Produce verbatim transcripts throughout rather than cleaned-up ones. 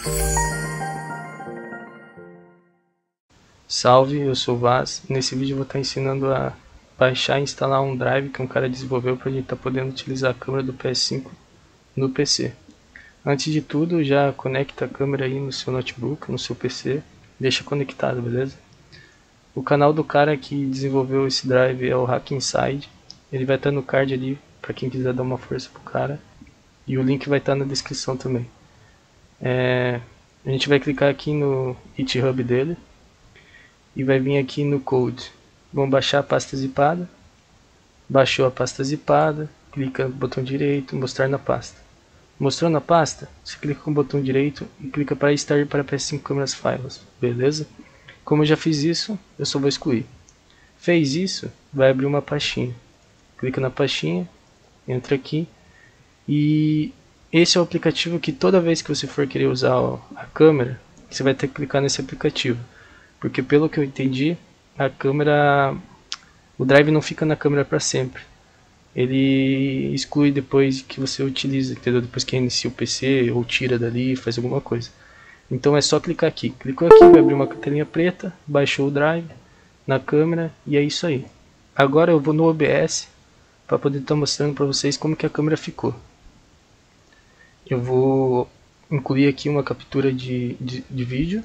Salve, eu sou o Vaz. Nesse vídeo eu vou estar ensinando a baixar e instalar um drive que um cara desenvolveu para a gente estar podendo utilizar a câmera do P S cinco no P C. Antes de tudo, já conecta a câmera aí no seu notebook, no seu P C, deixa conectado, beleza? O canal do cara que desenvolveu esse drive é o Hack Inside. Ele vai estar no card ali para quem quiser dar uma força pro cara. E o link vai estar na descrição também. É, a gente vai clicar aqui no GitHub dele e vai vir aqui no Code. Vamos baixar a pasta zipada. Baixou a pasta zipada, clica no botão direito, mostrar na pasta. Mostrou na pasta, você clica com o botão direito e clica para extrair para P S cinco Cameras Files, beleza? Como eu já fiz isso, eu só vou excluir. Fez isso, vai abrir uma pastinha. Clica na pastinha, entra aqui e esse é o aplicativo que toda vez que você for querer usar a câmera, você vai ter que clicar nesse aplicativo. Porque pelo que eu entendi, a câmera, o drive não fica na câmera para sempre. Ele exclui depois que você utiliza, entendeu? Depois que inicia o P C ou tira dali, faz alguma coisa. Então é só clicar aqui. Clicou aqui, vai abrir uma telinha preta, baixou o drive na câmera e é isso aí. Agora eu vou no O B S para poder estar mostrando para vocês como que a câmera ficou. Eu vou incluir aqui uma captura de, de, de vídeo.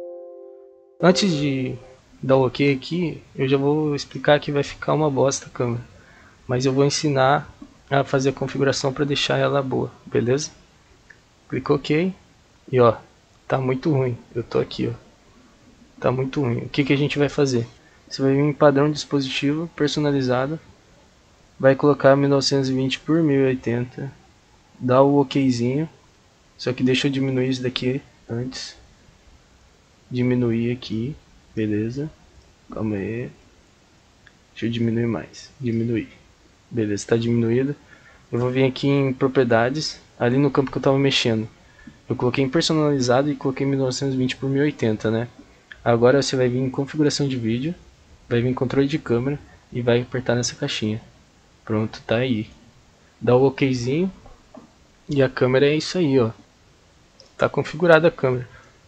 Antes de dar o OK aqui, eu já vou explicar que vai ficar uma bosta a câmera. Mas eu vou ensinar a fazer a configuração para deixar ela boa, beleza? Clicou OK e ó, tá muito ruim. Eu tô aqui, ó. Tá muito ruim. O que que a gente vai fazer? Você vai vir em padrão dispositivo personalizado, vai colocar mil novecentos e vinte por mil e oitenta, dá o OKzinho. Só que deixa eu diminuir isso daqui antes. Diminuir aqui, beleza? Calma aí. Deixa eu diminuir mais. Diminuir. Beleza, está diminuído. Eu vou vir aqui em propriedades, ali no campo que eu estava mexendo. Eu coloquei em personalizado e coloquei mil novecentos e vinte por mil e oitenta, né? Agora você vai vir em configuração de vídeo, vai vir em controle de câmera e vai apertar nessa caixinha. Pronto, tá aí. Dá o OKzinho e a câmera é isso aí, ó. Tá configurada a câmera.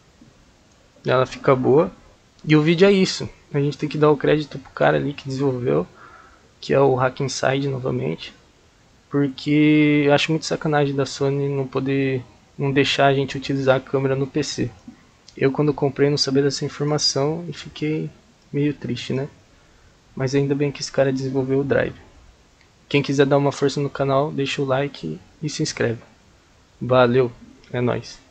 Ela fica boa. E o vídeo é isso. A gente tem que dar o crédito pro cara ali que desenvolveu, que é o Hack Inside novamente, porque eu acho muito sacanagem da Sony não poder, não deixar a gente utilizar a câmera no P C. Eu quando comprei não sabia dessa informação e fiquei meio triste, né? Mas ainda bem que esse cara desenvolveu o drive. Quem quiser dar uma força no canal, deixa o like e se inscreve. Valeu, é nóis.